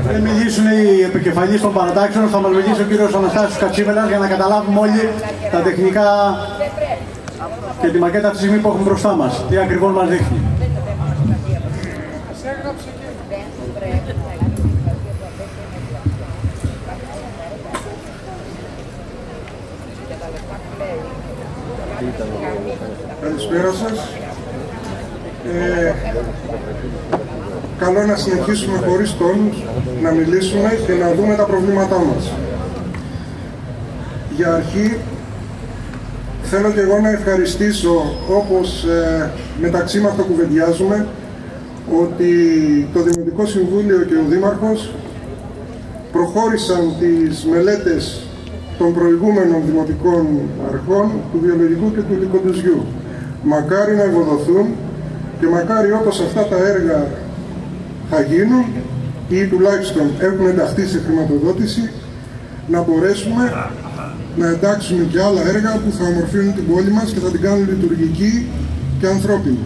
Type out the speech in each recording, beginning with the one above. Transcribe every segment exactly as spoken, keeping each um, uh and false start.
Πριν μιλήσουν οι επικεφαλείς των παρατάξεων, θα μας μιλήσει ο κύριος Αναστάσιος Κατσίμελας για να καταλάβουμε όλοι τα τεχνικά και τη μακέτα αυτή τη στιγμή που έχουμε μπροστά μας. Τι ακριβώς μας δείχνει. Καλησπέρα σας. Ε, καλό να συνεχίσουμε χωρίς τόνους, να μιλήσουμε και να δούμε τα προβλήματά μας. Για αρχή, θέλω και εγώ να ευχαριστήσω, όπως ε, μεταξύ μας το κουβεντιάζουμε, ότι το Δημοτικό Συμβούλιο και ο Δήμαρχος προχώρησαν τις μελέτες των προηγούμενων δημοτικών αρχών του βιολογικού και του λυκοντουζιού. Μακάρι να ευοδοθούν και μακάρι όπως αυτά τα έργα θα γίνουν ή τουλάχιστον έχουν ενταχθεί σε χρηματοδότηση, να μπορέσουμε να εντάξουμε και άλλα έργα που θα ομορφύνουν την πόλη μας και θα την κάνουν λειτουργική και ανθρώπινη.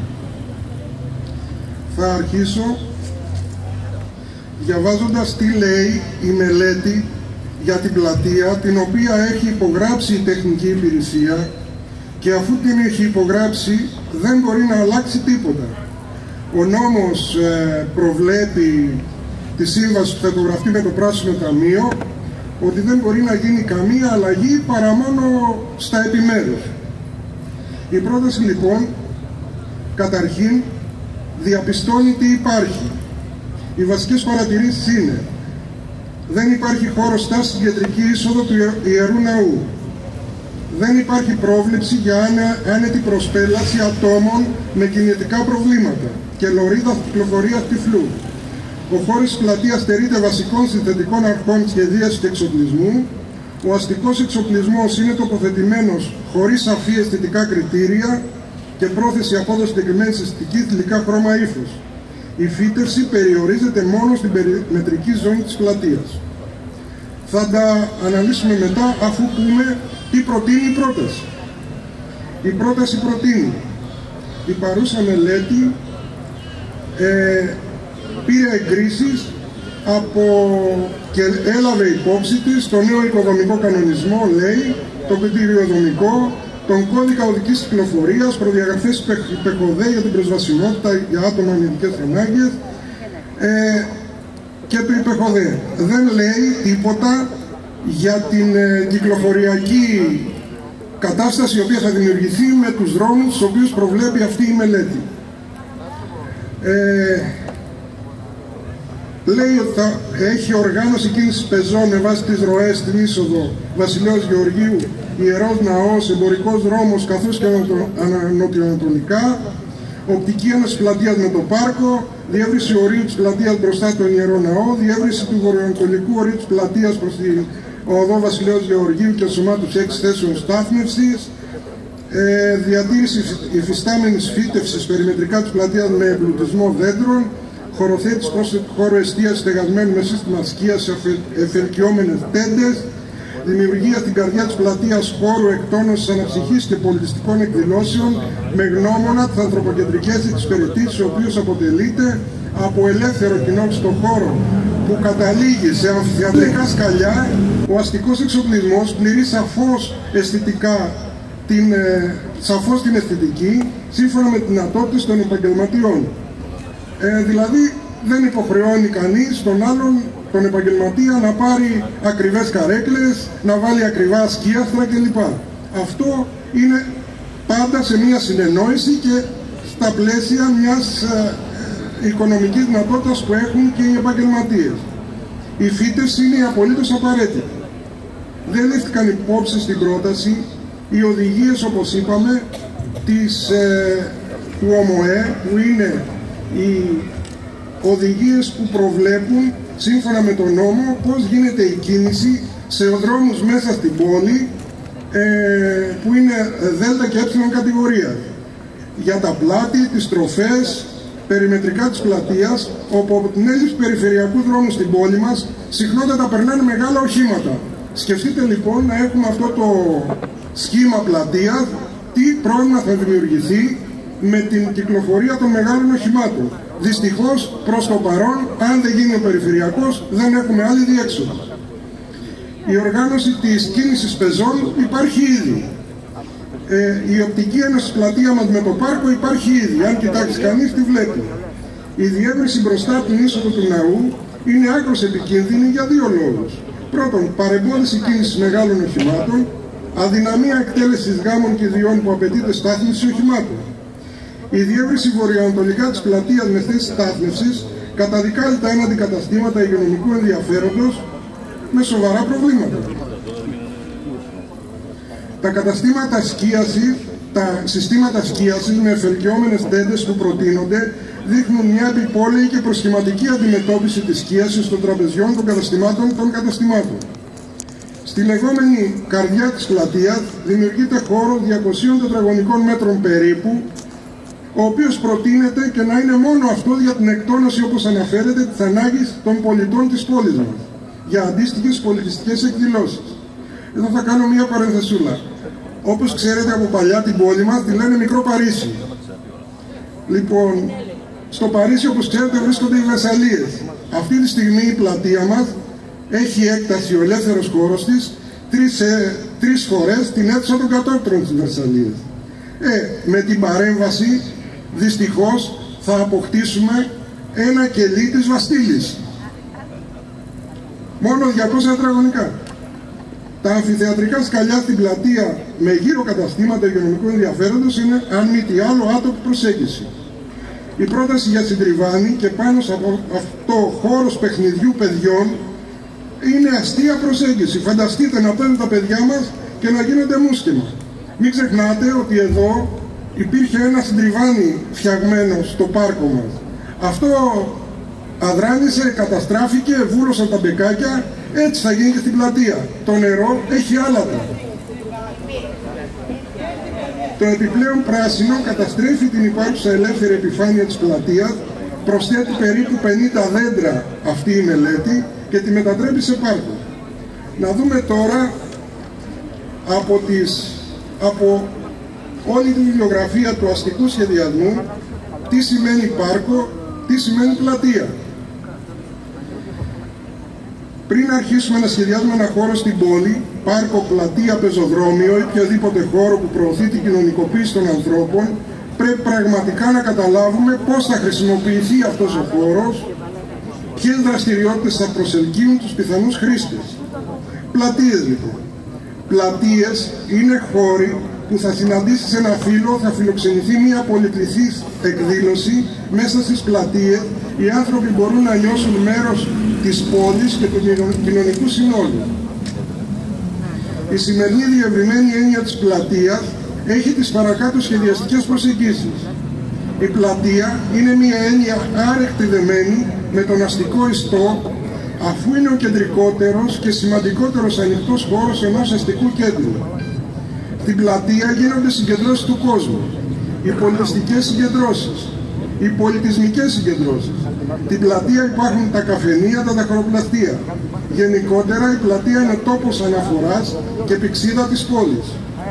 Θα αρχίσω διαβάζοντας τι λέει η μελέτη για την πλατεία, την οποία έχει υπογράψει η τεχνική υπηρεσία, και αφού την έχει υπογράψει δεν μπορεί να αλλάξει τίποτα. Ο νόμος ε, προβλέπει τη σύμβαση που θα υπογραφεί με το Πράσινο Ταμείο, ότι δεν μπορεί να γίνει καμία αλλαγή παρά μόνο στα επιμέρους. Η πρόταση λοιπόν καταρχήν διαπιστώνει τι υπάρχει. Οι βασικές παρατηρήσεις είναι: δεν υπάρχει χώρος στάσης στην κεντρική είσοδο του Ιερού Ναού. Δεν υπάρχει πρόβλεψη για άνετη προσπέλαση ατόμων με κινητικά προβλήματα και λωρίδα κυκλοφορίας τυφλού. Ο χώρος της πλατείας στερείται βασικών συνθετικών αρχών σχεδίασης και εξοπλισμού. Ο αστικός εξοπλισμός είναι τοποθετημένος χωρίς σαφή αισθητικά κριτήρια και πρόθεση απόδοση συγκεκριμένης αισθητικής, θηλυκά, χρώμα, ύφος. Η φύτευση περιορίζεται μόνο στην περιμετρική ζώνη της πλατείας. Θα τα αναλύσουμε μετά, αφού πούμε τι προτείνει η πρόταση. Η πρόταση προτείνει: η παρούσα μελέτη ε, πήρε εγκρίσεις από, και έλαβε υπόψη της το νέο οικοδομικό κανονισμό, λέει, το κτηριοδομικό, τον κώδικα οδικής κυκλοφορίας, προδιαγραφές ΠΕΧΟΔΕ για την προσβασιμότητα για άτομα με ειδικές ανάγκες ε, και το ΠΕΧΟΔΕ. Δεν λέει τίποτα για την ε, κυκλοφοριακή κατάσταση η οποία θα δημιουργηθεί με τους δρόμους στους οποίους προβλέπει αυτή η μελέτη. Ε, λέει ότι θα έχει οργάνωση κίνησης πεζών με βάση τις ροές στην είσοδο Βασιλέως Γεωργίου, Ιερός Ναός, εμπορικός δρόμος καθώς και νοτιοανατολικά, οπτική ένωση πλατείας με το πάρκο, διεύρυνση ορίου της πλατείας μπροστά στον Ιερό Ναό, διεύρυνση του βορειοανατολικού ορίου της πλατείας προς την οδό Βασιλέως Γεωργίου και ενσωμάτωση έξι θέσεων στάθμευσης, ε, διατήρηση υφιστάμενης φύτευσης περιμετρικά της πλατείας με εμπλουτισμό δέντρων, χωροθέτηση χώρου εστίασης στεγασμένου με σύστημα σκίας σε ευελκυόμενες τέντες, δημιουργία στην καρδιά της πλατείας χώρου εκτόνωσης αναψυχής και πολιτιστικών εκδηλώσεων με γνώμονα τις ανθρωποκεντρικές εξυπηρετήσεις, ο οποίος αποτελείται από ελεύθερο κοινό στο χώρο που καταλήγει σε αμφιθεατρικά σκαλιά. Ο αστικός εξοπλισμός πληρεί σαφώς αισθητικά την, ε, σαφώς την αισθητική σύμφωνα με τις δυνατότητες των επαγγελματιών. Ε, δηλαδή δεν υποχρεώνει κανείς τον άλλον, τον επαγγελματία, να πάρει ακριβές καρέκλες, να βάλει ακριβά σκίαστρα κλπ. Αυτό είναι πάντα σε μια συνεννόηση και στα πλαίσια μιας ε, οικονομικής δυνατότητας που έχουν και οι επαγγελματίες. Η φύτευση είναι απολύτως απαραίτητη. Δεν λήφθηκαν υπόψη στην πρόταση οι οδηγίες, όπως είπαμε, της, ε, του ΟΜΟΕ, που είναι οι οδηγίες που προβλέπουν σύμφωνα με τον νόμο πώς γίνεται η κίνηση σε δρόμους μέσα στην πόλη ε, που είναι δέλτα και ε κατηγορία, για τα πλάτη, τις στροφές, περιμετρικά της πλατείας, όπου από την έλλειψη περιφερειακού δρόμου στην πόλη μας συχνότατα περνάνε μεγάλα οχήματα. Σκεφτείτε λοιπόν να έχουμε αυτό το σχήμα πλατείας, τι πρόβλημα θα δημιουργηθεί με την κυκλοφορία των μεγάλων οχημάτων. Δυστυχώς, προς το παρόν, αν δεν γίνει ο περιφερειακός, δεν έχουμε άλλη διέξοδο. Η οργάνωση της κίνησης πεζών υπάρχει ήδη. Ε, η οπτική ένωση πλατεία μας με το πάρκο υπάρχει ήδη. Αν κοιτάξει κανείς, τη βλέπει. Η διεύρυνση μπροστά από την είσοδο του ναού είναι άκρως επικίνδυνη για δύο λόγους. Πρώτον, παρεμπόδιση κίνησης μεγάλων οχημάτων, αδυναμία εκτέλεσης γάμων και ιδιών που απαιτείται στάθμιση οχημάτων. Η διεύρυνση βορειοανατολικά της πλατείας με θέσεις στάθμευσης καταδικάζει τα έναντι καταστήματα υγειονομικού ενδιαφέροντος με σοβαρά προβλήματα. Τα καταστήματα σκίασης, τα συστήματα σκίασης με εφελκυόμενες τέντες που προτείνονται δείχνουν μια επιπόλαιη και προσχηματική αντιμετώπιση της σκίασης των τραπεζιών των καταστημάτων των καταστημάτων. Στη λεγόμενη καρδιά της πλατείας δημιουργείται χώρο διακοσίων τετραγωνικών μέτρων περίπου, ο οποίος προτείνεται και να είναι μόνο αυτό για την εκτόνωση, όπως αναφέρεται, της ανάγκης των πολιτών της πόλης μας, για αντίστοιχες πολιτιστικές εκδηλώσεις. Εδώ θα κάνω μία παρενθεσούλα. Όπως ξέρετε από παλιά την πόλη μας τη λένε Μικρό Παρίσι. Λοιπόν, στο Παρίσι, όπως ξέρετε, βρίσκονται οι Βερσαλίες. Αυτή τη στιγμή η πλατεία μας έχει έκταση, ο ελεύθερος χώρος της, τρεις, ε, τρεις φορές την αίθουσα των κατώτερων της Βερσαλίες. Ε, με την παρέμβαση, δυστυχώς, θα αποκτήσουμε ένα κελί της Βαστίλης. Μόνο διακόσια τετραγωνικά. Τα αμφιθεατρικά σκαλιά στην πλατεία με γύρω καταστήματα υγειονομικού ενδιαφέροντος είναι, αν μη τι άλλο, άτομη προσέγγιση. Η πρόταση για συντριβάνι και πάνω σε αυτό χώρος παιχνιδιού παιδιών είναι αστεία προσέγγιση. Φανταστείτε να παίρνουν τα παιδιά μας και να γίνονται μουσκεμα. Μην ξεχνάτε ότι εδώ υπήρχε ένα συντριβάνι φτιαγμένο στο πάρκο μας. Αυτό αδράνησε, καταστράφηκε, βούλωσαν τα μπεκάκια. Έτσι θα γίνει και στην πλατεία. Το νερό έχει άλατα. Το επιπλέον πράσινο καταστρέφει την υπάρχουσα ελεύθερη επιφάνεια της πλατείας, προσθέτει περίπου πενήντα δέντρα αυτή η μελέτη και τη μετατρέπει σε πάρκο. Να δούμε τώρα από, τις, από όλη τη βιβλιογραφία του αστικού σχεδιασμού τι σημαίνει πάρκο, τι σημαίνει πλατεία. Πριν αρχίσουμε να σχεδιάζουμε ένα χώρο στην πόλη, πάρκο, πλατεία, πεζοδρόμιο ή οποιοδήποτε χώρο που προωθεί την κοινωνικοποίηση των ανθρώπων, πρέπει πραγματικά να καταλάβουμε πώς θα χρησιμοποιηθεί αυτός ο χώρος, ποιες δραστηριότητες θα προσελκύουν τους πιθανούς χρήστες. Πλατείες λοιπόν. Πλατείες είναι χώροι που θα συναντήσεις ένα φίλο, θα φιλοξενηθεί μια πολυπληθής εκδήλωση μέσα στις πλατείες. Οι άνθρωποι μπορούν να νιώσουν μέρος της πόλης και του κοινωνικού συνόλου. Η σημερινή διευρυμένη έννοια της πλατείας έχει τις παρακάτω σχεδιαστικές προσεγγίσεις. Η πλατεία είναι μια έννοια άρρηκτη δεμένη με τον αστικό ιστό, αφού είναι ο κεντρικότερος και σημαντικότερος ανοιχτός χώρος ενός αστικού κέντρου. Στην πλατεία γίνονται συγκεντρώσεις του κόσμου, οι πολιτιστικές συγκεντρώσεις, οι πολιτισμικές συγκεντρώσεις. Στην πλατεία υπάρχουν τα καφενεία, τα δαχαροπλαστεία. Γενικότερα η πλατεία είναι τόπος αναφοράς και πυξίδα της πόλης.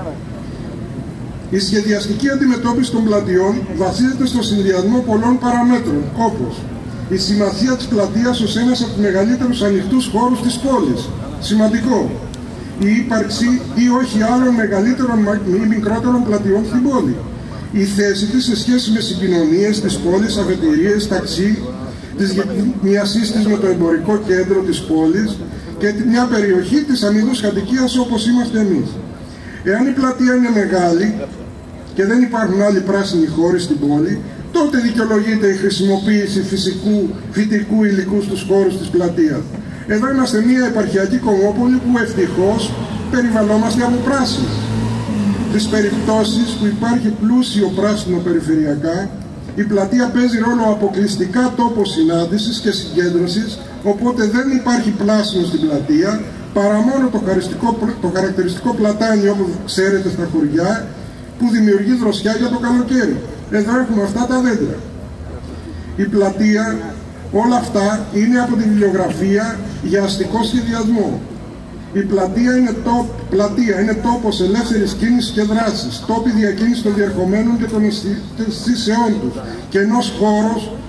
Η σχεδιαστική αντιμετώπιση των πλατειών βασίζεται στο συνδυασμό πολλών παραμέτρων, όπως η σημασία της πλατείας ως ένας από τους μεγαλύτερους ανοιχτούς χώρους της πόλης. Σημαντικό. Η ύπαρξη ή όχι άλλων μεγαλύτερων ή μικρότερων πλατειών στην πόλη. Η θέση της σε σχέση με συγκοινωνίες της πόλης, αφετηρίες, ταξί, της γειτονιασής της με το εμπορικό κέντρο της πόλης και μια περιοχή της αμοιβούς κατοικίας όπως είμαστε εμείς. Εάν η πλατεία είναι μεγάλη και δεν υπάρχουν άλλοι πράσινοι χώροι στην πόλη, τότε δικαιολογείται η χρησιμοποίηση φυσικού, φυτικού υλικού στους χώρους της πλατείας. Εδώ είμαστε μια επαρχιακή κομμόπολη που ευτυχώς περιβαλλόμαστε από πράσινο. Στις περιπτώσεις που υπάρχει πλούσιο πράσινο περιφερειακά, η πλατεία παίζει ρόλο αποκλειστικά τόπο συνάντησης και συγκέντρωσης, οπότε δεν υπάρχει πράσινο στην πλατεία, παρά μόνο το, το χαρακτηριστικό πλατάνι, όπως ξέρετε στα χωριά, που δημιουργεί δροσιά για το καλοκαίρι. Εδώ έχουμε αυτά τα δέντρα. Η πλατεία, όλα αυτά είναι από τη βιβλιογραφία για αστικό σχεδιασμό. Η πλατεία είναι, τόπ, πλατεία είναι τόπος ελεύθερης κίνησης και δράσης, τόποι διακίνησης των διερχομένων και των αισθήσεών τους και ενός χώρος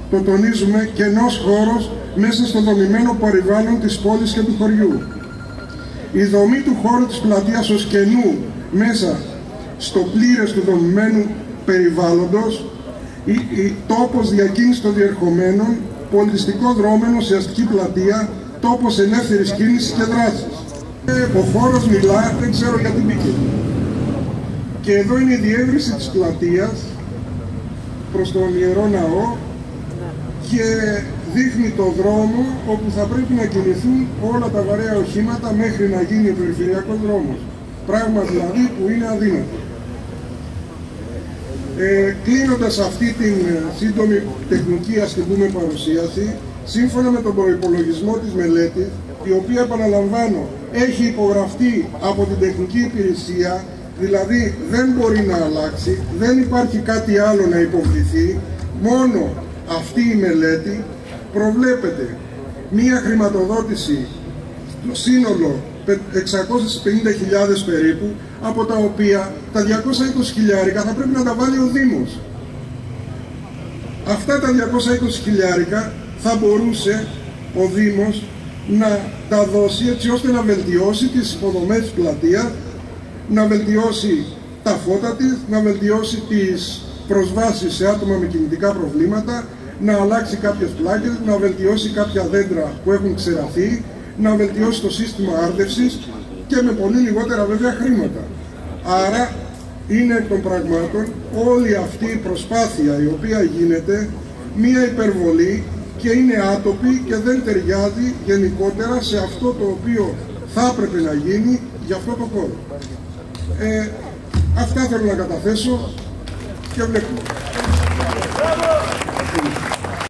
το τονίζουμε, κενός χώρος μέσα στο δομημένο περιβάλλον της πόλης και του χωριού. Η δομή του χώρου της πλατείας ως κενού μέσα στο πλήρες του δομημένου περιβάλλοντος, η, η τόπος διακίνησης των διερχομένων, πολιτιστικό δρόμενο σε αστική πλατεία, τόπος ελεύθερης κίνησης και δράσης. Ο χώρος μιλά, δεν ξέρω γιατί μπήκε. Και εδώ είναι η διεύρυνση της πλατείας προς τον Ιερό Ναό και δείχνει το δρόμο όπου θα πρέπει να κινηθούν όλα τα βαρέα οχήματα μέχρι να γίνει ο περιφερειακός δρόμος. Πράγμα δηλαδή που είναι αδύνατο. Ε, κλείνοντας αυτή την σύντομη τεχνική, ας την πούμε, παρουσίαση, σύμφωνα με τον προϋπολογισμό της μελέτης, η οποία, επαναλαμβάνω, έχει υπογραφεί από την τεχνική υπηρεσία, δηλαδή δεν μπορεί να αλλάξει, δεν υπάρχει κάτι άλλο να υποβληθεί, μόνο αυτή η μελέτη, προβλέπεται μία χρηματοδότηση στο σύνολο εξακόσιες πενήντα χιλιάδες περίπου, από τα οποία τα διακόσια είκοσι χιλιάρικα θα πρέπει να τα βάλει ο Δήμος. Αυτά τα διακόσια είκοσι χιλιάρικα θα μπορούσε ο Δήμος να τα δώσει έτσι ώστε να βελτιώσει τις υποδομές της πλατείας, να βελτιώσει τα φώτα της, να βελτιώσει τις προσβάσεις σε άτομα με κινητικά προβλήματα, να αλλάξει κάποιες πλάκες, να βελτιώσει κάποια δέντρα που έχουν ξεραθεί, να βελτιώσει το σύστημα άρδευσης και με πολύ λιγότερα βέβαια χρήματα. Άρα είναι εκ των πραγμάτων όλη αυτή η προσπάθεια η οποία γίνεται μία υπερβολή και είναι άτοπη και δεν ταιριάζει γενικότερα σε αυτό το οποίο θα έπρεπε να γίνει για αυτό το χώρο. Ε, αυτά θέλω να καταθέσω και βλέπουμε.